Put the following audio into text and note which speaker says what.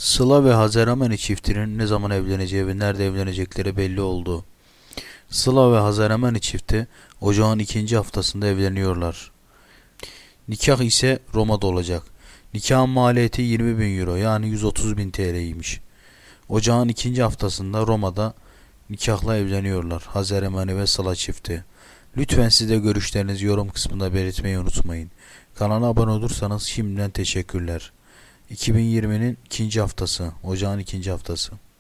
Speaker 1: Sıla ve Hazer Amani çiftinin ne zaman evleneceği ve nerede evlenecekleri belli oldu. Sıla ve Hazer Amani çifti ocağın ikinci haftasında evleniyorlar. Nikah ise Roma'da olacak. Nikahın maliyeti 20 bin euro yani 130 bin TL'ymiş. Ocağın ikinci haftasında Roma'da nikahla evleniyorlar Hazer Amani ve Sıla çifti. Lütfen siz de görüşlerinizi yorum kısmında belirtmeyi unutmayın. Kanala abone olursanız şimdiden teşekkürler. 2020'nin ikinci haftası, ocağın ikinci haftası.